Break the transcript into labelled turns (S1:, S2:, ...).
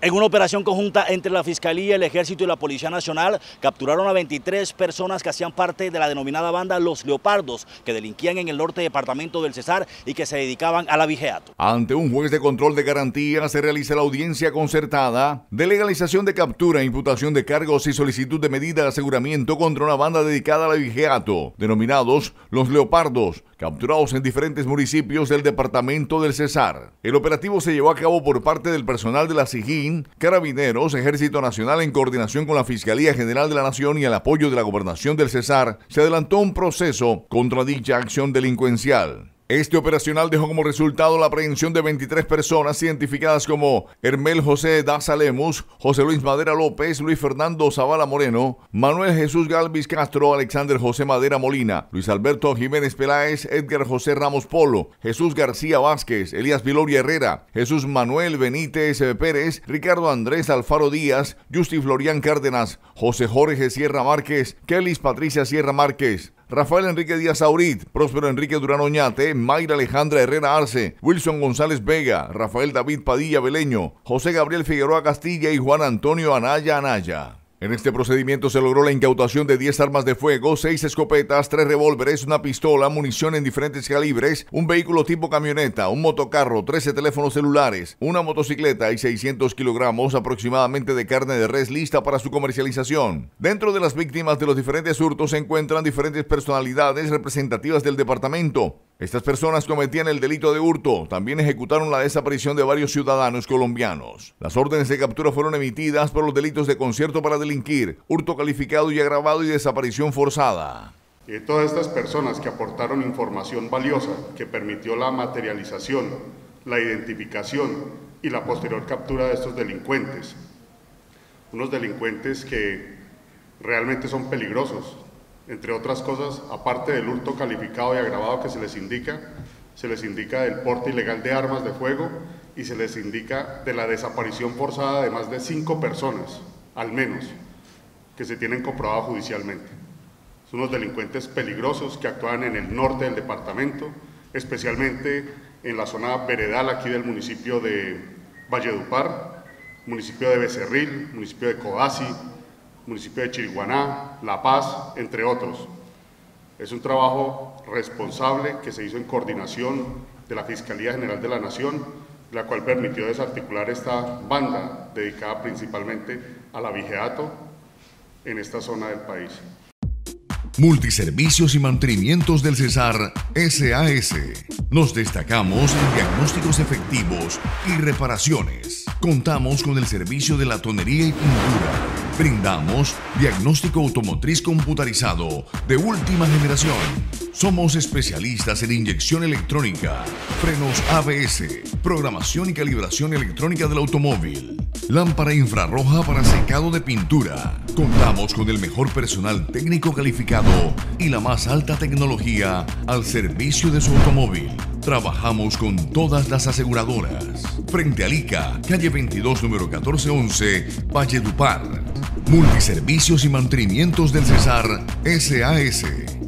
S1: En una operación conjunta entre la Fiscalía, el Ejército y la Policía Nacional, capturaron a 23 personas que hacían parte de la denominada banda Los Leopardos, que delinquían en el norte departamento del Cesar y que se dedicaban al abigeato.
S2: Ante un juez de control de garantía se realiza la audiencia concertada de legalización de captura, imputación de cargos y solicitud de medida de aseguramiento contra una banda dedicada al abigeato, denominados Los Leopardos, capturados en diferentes municipios del departamento del Cesar. El operativo se llevó a cabo por parte del personal de la SIJIN, Carabineros, Ejército Nacional en coordinación con la Fiscalía General de la Nación y al apoyo de la Gobernación del Cesar. Se adelantó un proceso contra dicha acción delincuencial. Este operacional dejó como resultado la aprehensión de 23 personas identificadas como Hermel José Daza Lemus, José Luis Madera López, Luis Fernando Zavala Moreno, Manuel Jesús Galvis Castro, Alexander José Madera Molina, Luis Alberto Jiménez Peláez, Edgar José Ramos Polo, Jesús García Vázquez, Elías Viloria Herrera, Jesús Manuel Benítez Pérez, Ricardo Andrés Alfaro Díaz, Justi Florian Cárdenas, José Jorge Sierra Márquez, Kelis Patricia Sierra Márquez, Rafael Enrique Díaz Aurit, Próspero Enrique Durán Oñate, Mayra Alejandra Herrera Arce, Wilson González Vega, Rafael David Padilla Beleño, José Gabriel Figueroa Castilla y Juan Antonio Anaya Anaya. En este procedimiento se logró la incautación de 10 armas de fuego, 6 escopetas, 3 revólveres, una pistola, munición en diferentes calibres, un vehículo tipo camioneta, un motocarro, 13 teléfonos celulares, una motocicleta y 600 kilogramos aproximadamente de carne de res lista para su comercialización. Dentro de las víctimas de los diferentes hurtos se encuentran diferentes personalidades representativas del departamento. Estas personas cometían el delito de hurto, también ejecutaron la desaparición de varios ciudadanos colombianos. Las órdenes de captura fueron emitidas por los delitos de concierto para delinquir, hurto calificado y agravado y desaparición forzada.
S3: Todas estas personas que aportaron información valiosa que permitió la materialización, la identificación y la posterior captura de estos delincuentes. Unos delincuentes que realmente son peligrosos. Entre otras cosas, aparte del hurto calificado y agravado que se les indica del porte ilegal de armas de fuego y se les indica de la desaparición forzada de más de 5 personas, al menos, que se tienen comprobado judicialmente. Son unos delincuentes peligrosos que actúan en el norte del departamento, especialmente en la zona veredal aquí del municipio de Valledupar, municipio de Becerril, municipio de Codazzi, municipio de Chiriguaná, La Paz, entre otros. Es un trabajo responsable que se hizo en coordinación de la Fiscalía General de la Nación, la cual permitió desarticular esta banda dedicada principalmente al abigeato en esta zona del país.
S2: Multiservicios y mantenimientos del Cesar SAS. Nos destacamos en diagnósticos efectivos y reparaciones. Contamos con el servicio de latonería y pintura. Brindamos diagnóstico automotriz computarizado de última generación. Somos especialistas en inyección electrónica, frenos ABS, programación y calibración electrónica del automóvil, lámpara infrarroja para secado de pintura. Contamos con el mejor personal técnico calificado y la más alta tecnología al servicio de su automóvil. Trabajamos con todas las aseguradoras. Frente a ICA, calle 22, número 1411, Valledupar. Multiservicios y mantenimientos del Cesar SAS.